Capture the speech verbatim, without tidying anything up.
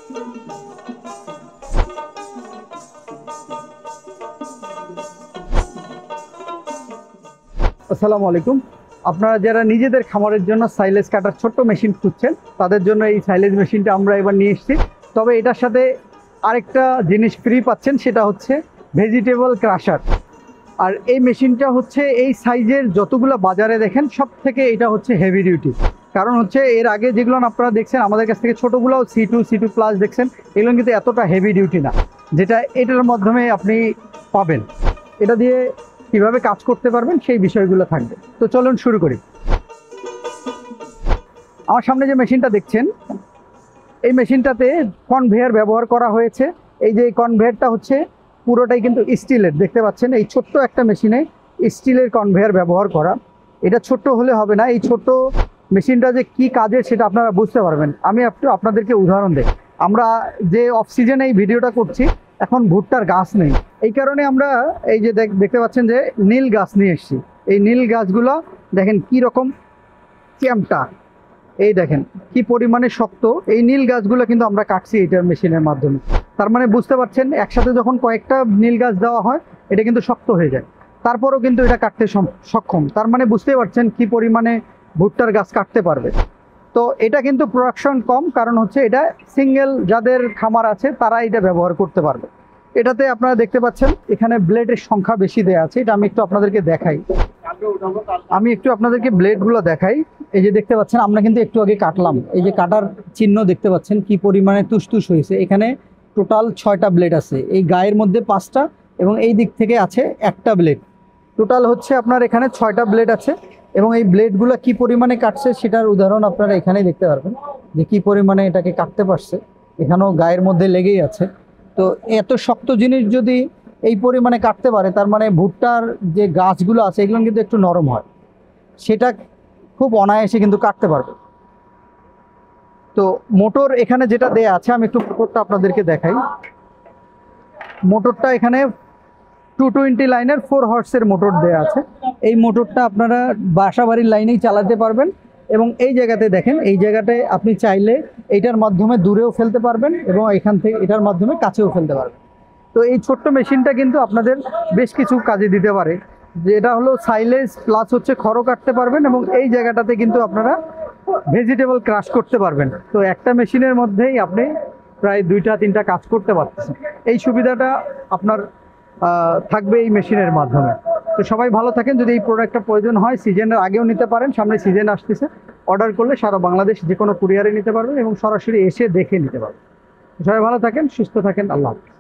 আসসালামু আলাইকুম। আপনারা যারা নিজেদের খামারের জন্য সাইলেজ কাটার ছোট্ট মেশিন খুঁজছেন তাদের জন্য এই সাইলেজ মেশিনটা আমরা এবার নিয়ে এসেছি। তবে এটার সাথে আরেকটা জিনিস ফ্রি পাচ্ছেন, সেটা হচ্ছে ভেজিটেবল ক্রাশার। আর এই মেশিনটা হচ্ছে এই সাইজের যতগুলো বাজারে দেখেন সব থেকে এটা হচ্ছে হেভি ডিউটি। কারণ হচ্ছে এর আগে যেগুলো আপনারা দেখছেন আমাদের কাছ থেকে ছোটোগুলো C two C two plus দেখছেন, এগুলো কিন্তু এতটা হেভি ডিউটি না, যেটা এটার মাধ্যমে আপনি পাবেন। এটা দিয়ে কিভাবে কাজ করতে পারবেন সেই বিষয়গুলো থাকবে। তো চলুন শুরু করি। আমার সামনে যে মেশিনটা দেখছেন এই মেশিনটাতে কনভেয়ার ব্যবহার করা হয়েছে। এই যে কনভেয়ারটা হচ্ছে পুরোটাই কিন্তু স্টিলের, দেখতে পাচ্ছেন এই ছোট্ট একটা মেশিনে স্টিলের কনভেয়ার ব্যবহার করা। এটা ছোট্ট হলে হবে না, এই ছোট্ট মেশিনটা যে কি কাজের সেটা আপনারা বুঝতে পারবেন। আমি একটু আপনাদেরকে উদাহরণ দেই। আমরা যে অফ সিজনে এই ভিডিওটা করছি, এখন ভুট্টার গাছ নেই, এই কারণে আমরা এই যে দেখতে পাচ্ছেন যে নীল গাছ নিয়ে এসেছি। এই নীল গাছগুলো দেখেন কি রকম চ্যামটা, এই দেখেন কি পরিমাণে শক্ত। এই নীল গাছগুলো কিন্তু আমরা কাটছি এইটার মেশিনের মাধ্যমে। তার মানে বুঝতে পারছেন একসাথে যখন কয়েকটা নীল গাছ দেওয়া হয় এটা কিন্তু শক্ত হয়ে যায়, তারপরও কিন্তু এটা কাটতে সক্ষম। তার মানে বুঝতেই পারছেন কি পরিমাণে ভুট্টার গাছ কাটতে পারবে। তো এটা কিন্তু প্রোডাকশন কম, কারণ হচ্ছে এটা সিঙ্গেল যাদের খামার আছে তারা এটা ব্যবহার করতে পারবে। এটাতে আপনারা দেখতে পাচ্ছেন এখানে ব্লেডের সংখ্যা বেশি দেওয়া আছে। এটা আমি একটু আপনাদেরকে দেখাই, আমি একটু আপনাদেরকে ব্লেডগুলো দেখাই। এই যে দেখতে পাচ্ছেন আমরা কিন্তু একটু আগে কাটলাম, এই যে কাটার চিহ্ন দেখতে পাচ্ছেন কি পরিমাণে তুসতুস হয়েছে। এখানে টোটাল ছয়টা ব্লেড আছে, এই গায়ের মধ্যে পাঁচটা এবং এই দিক থেকে আছে একটা ব্লেড। টোটাল হচ্ছে আপনার এখানে ছয়টা ব্লেড আছে এবং এই ব্লেডগুলো কি পরিমাণে কাটছে সেটার উদাহরণ আপনারা এখানেই দেখতে পারবেন যে কি পরিমাণে এটাকে কাটতে পারছে। এখানেও গায়ের মধ্যে লেগেই আছে। তো এত শক্ত জিনিস যদি এই পরিমাণে কাটতে পারে, তার মানে ভুট্টার যে গাছগুলো আছে এগুলো কিন্তু একটু নরম হয়, সেটা খুব অনায়াসে কিন্তু কাটতে পারবে। তো মোটর এখানে যেটা দেয়া আছে, আমি একটু মোটরটা আপনাদেরকে দেখাই। মোটরটা এখানে টু টোয়েন্টি লাইনের ফোর হর্সের মোটর দেয়া আছে। এই মোটরটা আপনারা বাসা বাড়ির লাইনেই চালাতে পারবেন এবং এই জায়গাতে দেখেন, এই জায়গাটায় আপনি চাইলে এইটার মাধ্যমে দূরেও ফেলতে পারবেন এবং এখান থেকে এটার মাধ্যমে কাছেও ফেলতে পারবেন। তো এই ছোট্ট মেশিনটা কিন্তু আপনাদের বেশ কিছু কাজে দিতে পারে, যে এটা হলো সাইলেজ প্লাস হচ্ছে খড়ও কাটতে পারবেন এবং এই জায়গাটাতে কিন্তু আপনারা ভেজিটেবল ক্রাশ করতে পারবেন। তো একটা মেশিনের মধ্যেই আপনি প্রায় দুইটা তিনটা কাজ করতে পারতেছেন। এই সুবিধাটা আপনার থাকবে এই মেশিনের মাধ্যমে। তো সবাই ভালো থাকেন। যদি এই প্রোডাক্টটা প্রয়োজন হয় সিজনের আগেও নিতে পারেন, সামনে সিজন আসতেছে, অর্ডার করলে সারা বাংলাদেশ যে কোনো কুরিয়ারে নিতে পারবেন এবং সরাসরি এসে দেখে নিতে পারবেন। সবাই ভালো থাকেন, সুস্থ থাকেন, আল্লাহ হাফেজ।